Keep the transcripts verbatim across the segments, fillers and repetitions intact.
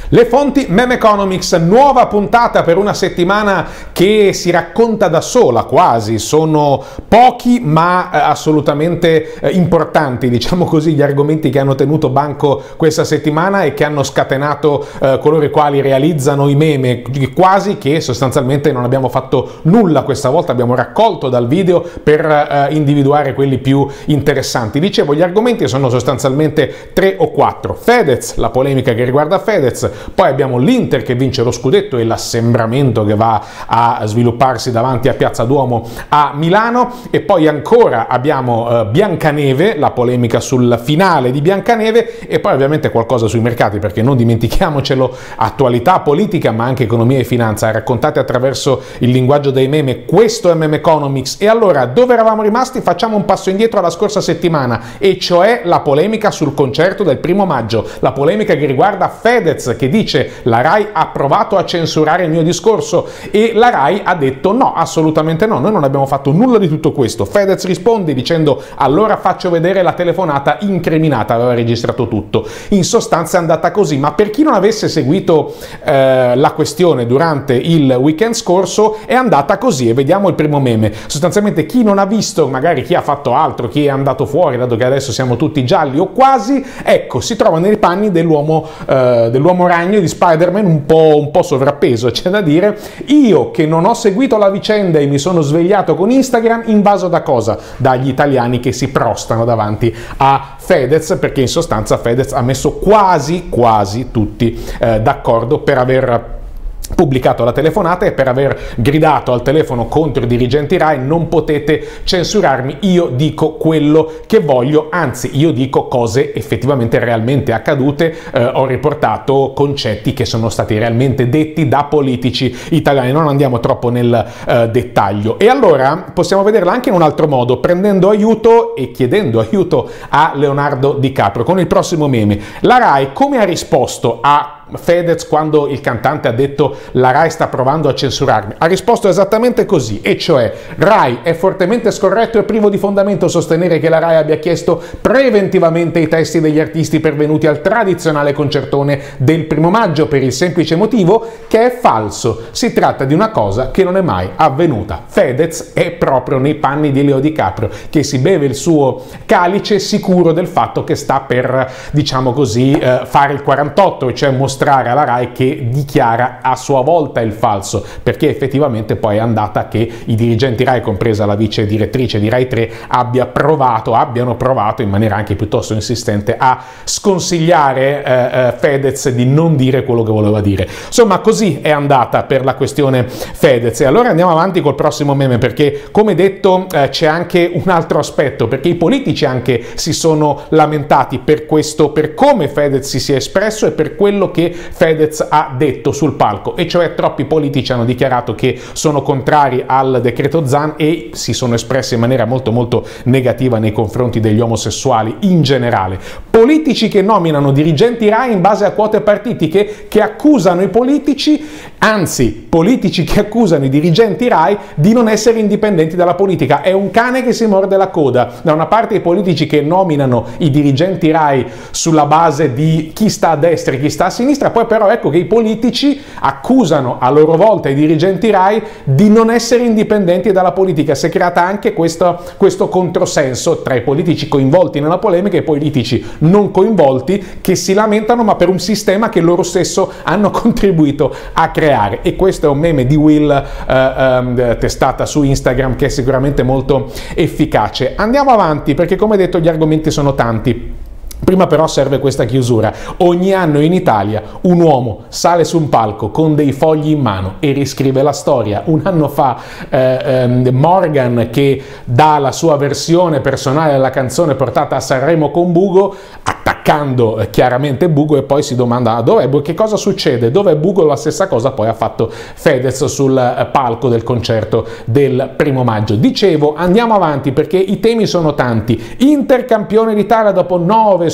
Le fonti Meme Economics, nuova puntata per una settimana che si racconta da sola quasi, sono pochi ma eh, assolutamente eh, importanti, diciamo così, gli argomenti che hanno tenuto banco questa settimana e che hanno scatenato eh, coloro i quali realizzano i meme, quasi che sostanzialmente non abbiamo fatto nulla questa volta, abbiamo raccolto dal video per eh, individuare quelli più interessanti. Dicevo, gli argomenti sono sostanzialmente tre o quattro. Fedez, la polemica che riguarda Fedez, poi abbiamo l'Inter che vince lo scudetto e l'assembramento che va a svilupparsi davanti a Piazza Duomo a Milano, e poi ancora abbiamo eh, Biancaneve, la polemica sul finale di Biancaneve, e poi ovviamente qualcosa sui mercati, perché non dimentichiamocelo, attualità politica ma anche economia e finanza raccontate attraverso il linguaggio dei meme. Questo è Meme Economics. E allora, dove eravamo rimasti? Facciamo un passo indietro alla scorsa settimana, e cioè la polemica sul concerto del primo maggio, la polemica che riguarda Fedez, che dice: la RAI ha provato a censurare il mio discorso, e la RAI ha detto no, assolutamente no, noi non abbiamo fatto nulla di tutto questo. Fedez risponde dicendo: allora faccio vedere la telefonata incriminata, aveva registrato tutto. In sostanza è andata così, ma per chi non avesse seguito eh, la questione durante il weekend scorso, è andata così, e vediamo il primo meme. Sostanzialmente chi non ha visto, magari chi ha fatto altro, chi è andato fuori, dato che adesso siamo tutti gialli o quasi, ecco, si trova nei panni dell'uomo eh, dell'uomo ragno di Spider-Man, un po', un po' sovrappeso, c'è da dire. Io che non ho seguito la vicenda e mi sono svegliato con Instagram, invaso da cosa? Dagli italiani che si prostano davanti a Fedez, perché in sostanza Fedez ha messo quasi, quasi tutti eh, d'accordo per aver pubblicato la telefonata e per aver gridato al telefono contro i dirigenti RAI: non potete censurarmi, io dico quello che voglio, anzi io dico cose effettivamente realmente accadute, eh, ho riportato concetti che sono stati realmente detti da politici italiani, non andiamo troppo nel eh, dettaglio. E allora possiamo vederla anche in un altro modo, prendendo aiuto e chiedendo aiuto a Leonardo DiCaprio con il prossimo meme. La RAI come ha risposto a Fedez quando il cantante ha detto: la RAI sta provando a censurarmi? Ha risposto esattamente così, e cioè: RAI, è fortemente scorretto e privo di fondamento sostenere che la RAI abbia chiesto preventivamente i testi degli artisti pervenuti al tradizionale concertone del primo maggio, per il semplice motivo che è falso. Si tratta di una cosa che non è mai avvenuta. Fedez è proprio nei panni di Leo DiCaprio, che si beve il suo calice sicuro del fatto che sta per, diciamo così, eh, fare il quarantotto, cioè mostrare mostrare alla RAI che dichiara a sua volta il falso, perché effettivamente poi è andata che i dirigenti RAI, compresa la vice direttrice di RAI tre, abbia provato, abbiano provato in maniera anche piuttosto insistente a sconsigliare eh, Fedez di non dire quello che voleva dire. Insomma, così è andata per la questione Fedez. E allora andiamo avanti col prossimo meme, perché come detto eh, c'è anche un altro aspetto, perché i politici anche si sono lamentati per questo, per come Fedez si sia espresso e per quello che Fedez ha detto sul palco, e cioè troppi politici hanno dichiarato che sono contrari al decreto Zan e si sono espressi in maniera molto molto negativa nei confronti degli omosessuali in generale. Politici che nominano dirigenti RAI in base a quote partitiche, che accusano i politici, anzi politici che accusano i dirigenti RAI di non essere indipendenti dalla politica. È un cane che si morde la coda. Da una parte i politici che nominano i dirigenti RAI sulla base di chi sta a destra e chi sta a sinistra, poi però ecco che i politici accusano a loro volta i dirigenti RAI di non essere indipendenti dalla politica. Si è creata anche questo, questo controsenso tra i politici coinvolti nella polemica e i politici non coinvolti, che si lamentano ma per un sistema che loro stesso hanno contribuito a creare. E questo è un meme di Will eh, eh, testata su Instagram, che è sicuramente molto efficace. Andiamo avanti, perché come detto gli argomenti sono tanti. Prima però serve questa chiusura. Ogni anno in Italia un uomo sale su un palco con dei fogli in mano e riscrive la storia. Un anno fa eh, eh, Morgan, che dà la sua versione personale alla canzone portata a Sanremo con Bugo, attaccando eh, chiaramente Bugo, e poi si domanda: dov'è, che cosa succede? Dov'è Bugo? La stessa cosa poi ha fatto Fedez sul eh, palco del concerto del primo maggio. Dicevo, andiamo avanti perché i temi sono tanti. Inter campione d'Italia dopo nove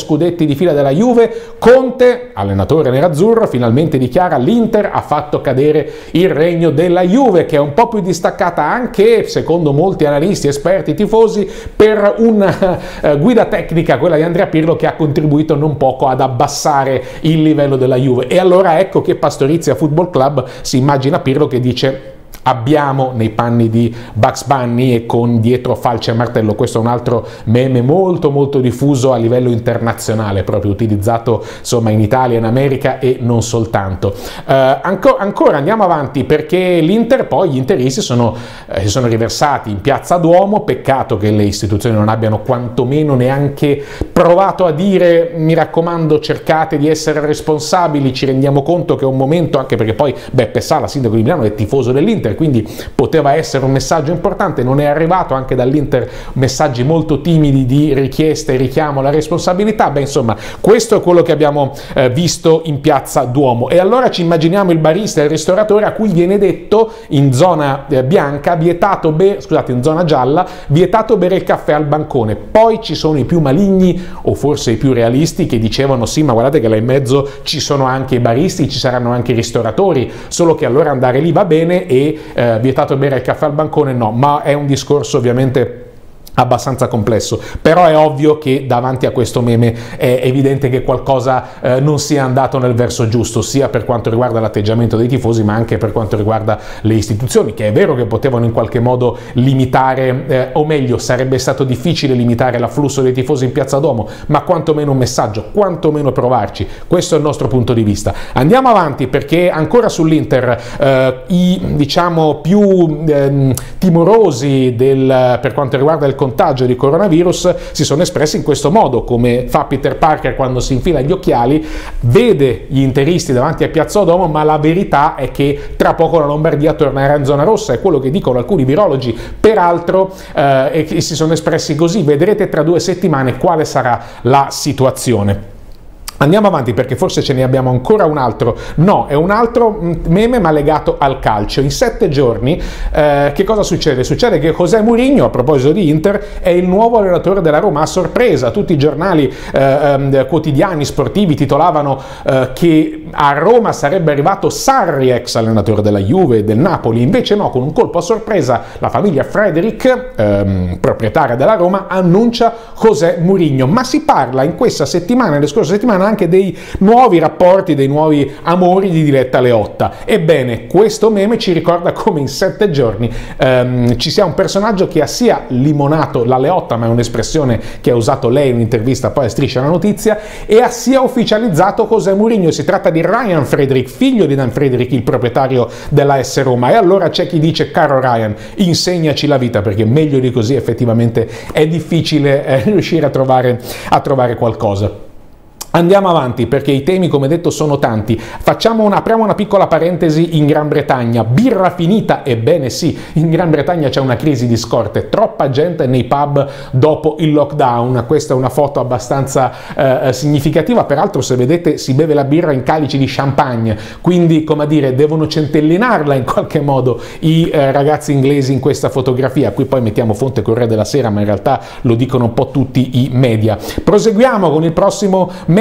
scudetti di fila della Juve. Conte, allenatore nerazzurro, finalmente dichiara: l'Inter ha fatto cadere il regno della Juve, che è un po' più distaccata anche, secondo molti analisti, esperti, tifosi, per una uh, guida tecnica, quella di Andrea Pirlo, che ha contribuito non poco ad abbassare il livello della Juve. E allora ecco che Pastorizia Football Club si immagina Pirlo che dice: abbiamo, nei panni di Bugs Bunny e con dietro falce e martello. Questo è un altro meme molto molto diffuso a livello internazionale, proprio utilizzato insomma in Italia, in America e non soltanto. Uh, anco, ancora andiamo avanti, perché l'Inter, poi gli interisti sono, eh, si sono riversati in piazza Duomo. Peccato che le istituzioni non abbiano quantomeno neanche provato a dire: mi raccomando, cercate di essere responsabili, ci rendiamo conto che è un momento, anche perché poi Beppe Sala, sindaco di Milano, è tifoso dell'Inter, quindi poteva essere un messaggio importante. Non è arrivato anche dall'Inter messaggi molto timidi di richiesta e richiamo alla responsabilità. Beh, insomma, questo è quello che abbiamo eh, visto in piazza Duomo. E allora ci immaginiamo il barista e il ristoratore a cui viene detto in zona eh, bianca, vietato bere, scusate, in zona gialla, vietato bere il caffè al bancone. Poi ci sono i più maligni, o forse i più realisti, che dicevano: sì, ma guardate che là in mezzo ci sono anche i baristi, ci saranno anche i ristoratori, solo che allora andare lì va bene e Eh, vietato bere il caffè al bancone no. Ma è un discorso ovviamente abbastanza complesso, però è ovvio che davanti a questo meme è evidente che qualcosa eh, non sia andato nel verso giusto, sia per quanto riguarda l'atteggiamento dei tifosi, ma anche per quanto riguarda le istituzioni, che è vero che potevano in qualche modo limitare, eh, o meglio, sarebbe stato difficile limitare l'afflusso dei tifosi in piazza Duomo, ma quantomeno un messaggio, quantomeno provarci. Questo è il nostro punto di vista. Andiamo avanti, perché ancora sull'Inter eh, i diciamo più eh, timorosi del, per quanto riguarda il contagio di coronavirus si sono espressi in questo modo, come fa Peter Parker quando si infila gli occhiali, vede gli interisti davanti a Piazza Duomo, ma la verità è che tra poco la Lombardia tornerà in zona rossa, è quello che dicono alcuni virologi, peraltro, eh, e che si sono espressi così: vedrete tra due settimane quale sarà la situazione. Andiamo avanti, perché forse ce ne abbiamo ancora un altro. No, è un altro meme, ma legato al calcio. In sette giorni eh, che cosa succede? Succede che José Mourinho, a proposito di Inter, è il nuovo allenatore della Roma, a sorpresa. Tutti i giornali eh, quotidiani sportivi titolavano eh, che a Roma sarebbe arrivato Sarri, ex allenatore della Juve e del Napoli. Invece no, con un colpo a sorpresa la famiglia Frederick, ehm, proprietaria della Roma, annuncia José Mourinho. Ma si parla in questa settimana, nelle scorse settimane, anche dei nuovi rapporti, dei nuovi amori di Diletta Leotta. Ebbene, questo meme ci ricorda come in sette giorni ehm, ci sia un personaggio che ha sia limonato la Leotta, ma è un'espressione che ha usato lei in un'intervista poi a Striscia la Notizia, e ha sia ufficializzato José Mourinho. Si tratta di Ryan Frederick, figlio di Dan Frederick, il proprietario della A S Roma. E allora c'è chi dice: caro Ryan, insegnaci la vita, perché meglio di così effettivamente è difficile eh, riuscire a trovare, a trovare qualcosa. Andiamo avanti, perché i temi, come detto, sono tanti. Facciamo una, apriamo una piccola parentesi in Gran Bretagna. Birra finita? Ebbene sì, in Gran Bretagna c'è una crisi di scorte, troppa gente nei pub dopo il lockdown. Questa è una foto abbastanza eh, significativa. Peraltro, se vedete, si beve la birra in calici di champagne, quindi, come dire, devono centellinarla in qualche modo i eh, ragazzi inglesi in questa fotografia. Qui poi mettiamo fonte Corriere della Sera, ma in realtà lo dicono un po' tutti i media. Proseguiamo con il prossimo meme.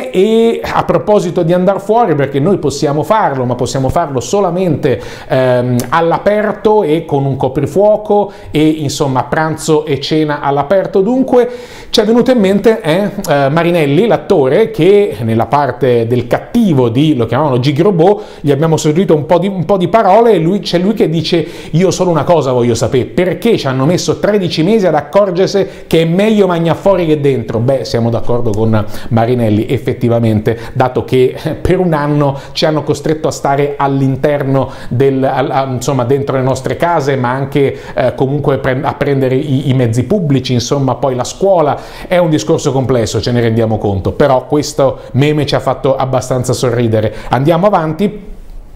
E a proposito di andare fuori, perché noi possiamo farlo, ma possiamo farlo solamente ehm, all'aperto e con un coprifuoco, e insomma pranzo e cena all'aperto. Dunque ci è venuto in mente eh, eh, Marinelli, l'attore, che nella parte del cattivo di, lo chiamavano Gigrobot, gli abbiamo servito un po' di, un po' di parole, e lui, c'è lui che dice: io solo una cosa voglio sapere, perché ci hanno messo tredici mesi ad accorgersi che è meglio mangiare fuori che dentro? Beh, siamo d'accordo con Marinelli, effettivamente, dato che per un anno ci hanno costretto a stare all'interno del, a, insomma, dentro le nostre case, ma anche eh, comunque pre a prendere i, i mezzi pubblici, insomma, poi la scuola. È un discorso complesso, ce ne rendiamo conto, però questo meme ci ha fatto abbastanza sorridere. Andiamo avanti.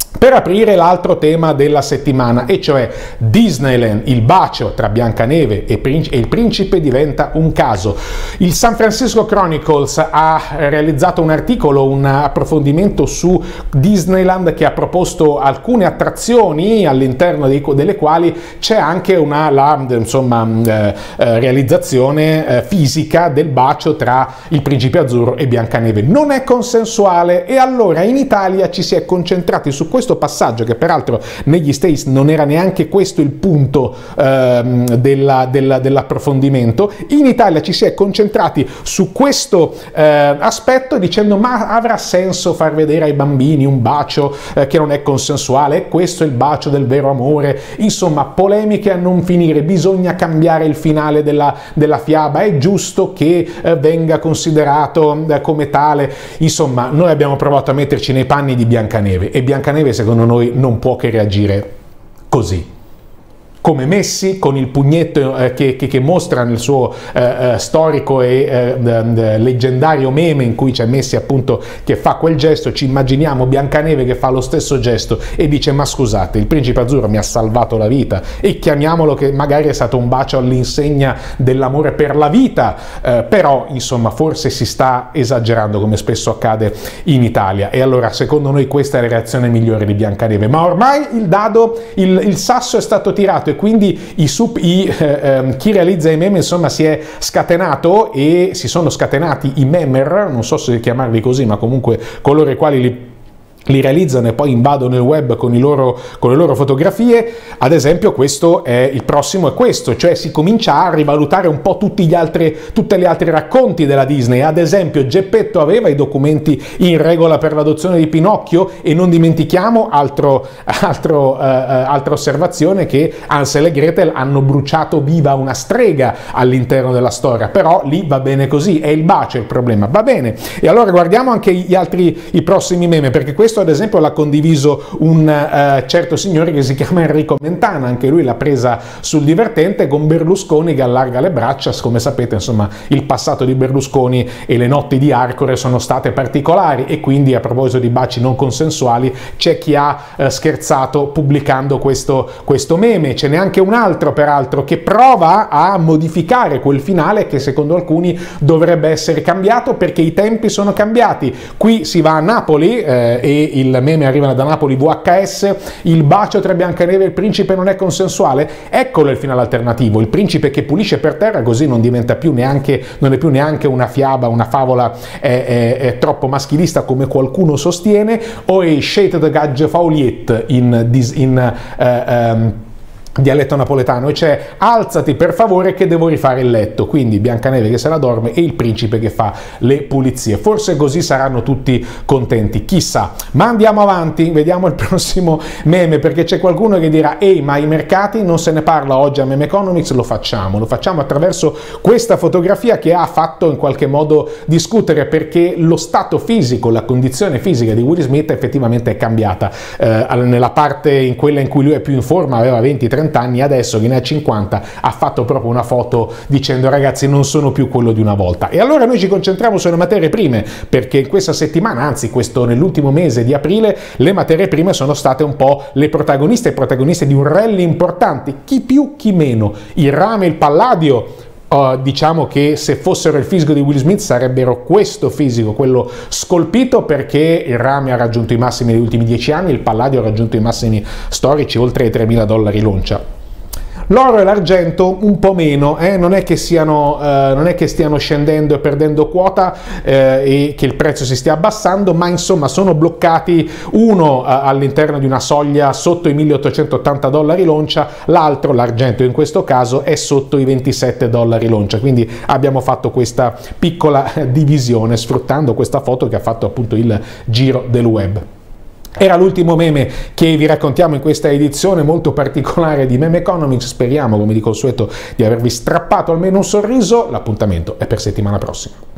per aprire l'altro tema della settimana, e cioè Disneyland, il bacio tra Biancaneve e il principe diventa un caso. Il San Francisco Chronicles ha realizzato un articolo, un approfondimento su Disneyland, che ha proposto alcune attrazioni all'interno delle quali c'è anche una la, insomma, eh, realizzazione eh, fisica del bacio tra il principe azzurro e Biancaneve. Non è consensuale, e allora in Italia ci si è concentrati su questo passaggio, che peraltro negli States non era neanche questo il punto ehm, della, della, dell'approfondimento. In Italia ci si è concentrati su questo eh, aspetto, dicendo: ma avrà senso far vedere ai bambini un bacio eh, che non è consensuale? Questo è il bacio del vero amore? Insomma, polemiche a non finire. Bisogna cambiare il finale della, della fiaba, è giusto che eh, venga considerato eh, come tale. Insomma, noi abbiamo provato a metterci nei panni di Biancaneve, e Biancaneve secondo noi non può che reagire così, come Messi, con il pugnetto eh, che, che, che mostra nel suo eh, eh, storico e eh, leggendario meme, in cui c'è Messi appunto che fa quel gesto. Ci immaginiamo Biancaneve che fa lo stesso gesto e dice: ma scusate, il principe azzurro mi ha salvato la vita, e chiamiamolo che magari è stato un bacio all'insegna dell'amore per la vita, eh, però insomma forse si sta esagerando, come spesso accade in Italia. E allora secondo noi questa è la reazione migliore di Biancaneve, ma ormai il dado, il, il sasso è stato tirato, e quindi i sub, i, eh, eh, chi realizza i meme insomma si è scatenato, e si sono scatenati i memer, non so se chiamarli così, ma comunque coloro i quali li li realizzano e poi invadono il web con, i loro, con le loro fotografie. Ad esempio questo è il prossimo, è questo, cioè si comincia a rivalutare un po' tutti gli altri, tutte gli altri racconti della Disney. Ad esempio Geppetto aveva i documenti in regola per l'adozione di Pinocchio, e non dimentichiamo altro, altro, eh, altra osservazione, che Hansel e Gretel hanno bruciato viva una strega all'interno della storia, però lì va bene così, è il bacio il problema, va bene. E allora guardiamo anche gli altri, i prossimi meme, perché questo ad esempio l'ha condiviso un uh, certo signore che si chiama Enrico Mentana, anche lui l'ha presa sul divertente, con Berlusconi che allarga le braccia. Come sapete, insomma, il passato di Berlusconi e le notti di Arcore sono state particolari, e quindi a proposito di baci non consensuali c'è chi ha uh, scherzato pubblicando questo, questo meme. Ce n'è anche un altro peraltro che prova a modificare quel finale, che secondo alcuni dovrebbe essere cambiato perché i tempi sono cambiati. Qui si va a Napoli eh, e il meme arriva da Napoli V H S: il bacio tra Biancaneve e il principe non è consensuale. Eccolo il finale alternativo: il principe che pulisce per terra, così non diventa più neanche, non è più neanche una fiaba, una favola è, è, è troppo maschilista come qualcuno sostiene. O è scelte de gagge fauliet in, in uh, um, dialetto napoletano, e c'è: alzati per favore che devo rifare il letto. Quindi Biancaneve che se la dorme e il principe che fa le pulizie. Forse così saranno tutti contenti, chissà. Ma andiamo avanti, vediamo il prossimo meme, perché c'è qualcuno che dirà: ehi, ma i mercati non se ne parla oggi a Meme Economics? Lo facciamo, lo facciamo attraverso questa fotografia che ha fatto in qualche modo discutere, perché lo stato fisico, la condizione fisica di Will Smith effettivamente è cambiata. Eh, nella parte, in quella in cui lui è più in forma, aveva venti trenta anni, adesso che ne ha cinquanta ha fatto proprio una foto dicendo: ragazzi, non sono più quello di una volta. E allora noi ci concentriamo sulle materie prime, perché in questa settimana, anzi questo nell'ultimo mese di aprile, le materie prime sono state un po' le protagoniste e protagoniste di un rally importante, chi più chi meno. Il rame e il palladio, Uh, diciamo che se fossero il fisico di Will Smith sarebbero questo fisico, quello scolpito, perché il rame ha raggiunto i massimi negli ultimi dieci anni, il palladio ha raggiunto i massimi storici, oltre ai tremila dollari l'oncia. L'oro e l'argento un po' meno, eh? non, è che siano, eh, non è che stiano scendendo e perdendo quota eh, e che il prezzo si stia abbassando, ma insomma sono bloccati, uno eh, all'interno di una soglia sotto i milleottocentottanta dollari l'oncia, l'altro, l'argento in questo caso, è sotto i ventisette dollari l'oncia. Quindi abbiamo fatto questa piccola divisione sfruttando questa foto che ha fatto appunto il giro del web. Era l'ultimo meme che vi raccontiamo in questa edizione molto particolare di Meme Economics. Speriamo, come di consueto, di avervi strappato almeno un sorriso. L'appuntamento è per settimana prossima.